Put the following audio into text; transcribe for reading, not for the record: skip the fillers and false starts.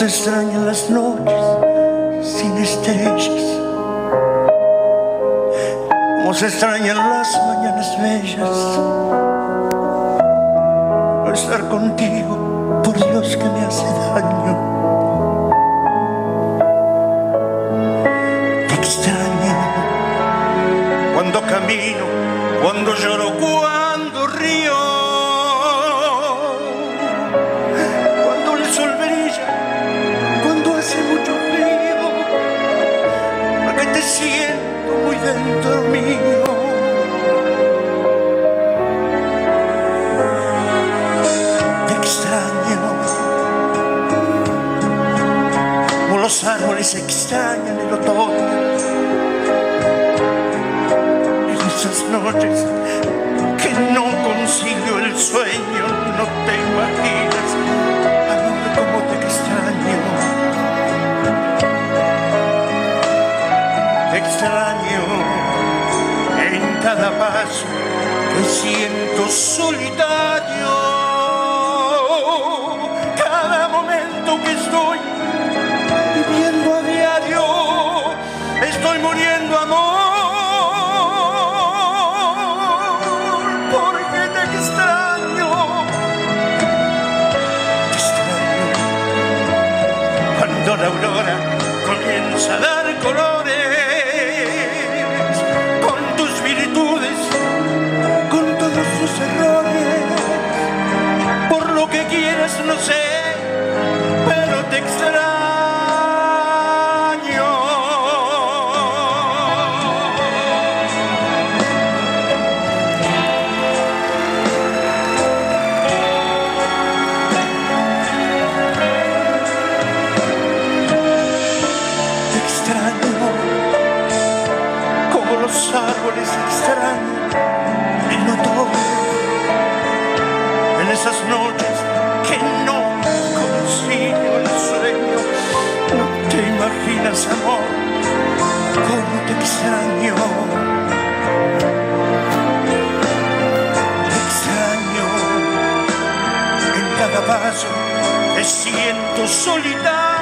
se extrañan las noches sin estrellas, como se extrañan las mañanas bellas. No estar contigo, por Dios que me hace daño. Te extraño cuando camino, cuando lloro, cuando río, cuando el sol brilla, cuando hace mucho frío, porque te siento muy dentro mío. Te extraño como los árboles extrañan el otoño. En esas noches que no consigo el sueño, no te imaginas, amor, cómo te extraño. Te extraño en cada paso que siento solitario, cada momento que estoy viviendo a diario. Estoy muriendo, amor, porque te extraño. Te extraño cuando la aurora comienza a dar colores, con tus virtudes, con todos sus errores. Por lo que quieras, no sé, pero te extraño. Te extraño como los árboles extrañan el otoño. En esas noches que no consigo el sueño, no te imaginas, amor, cómo te extraño. Te extraño en cada paso, te siento solitario.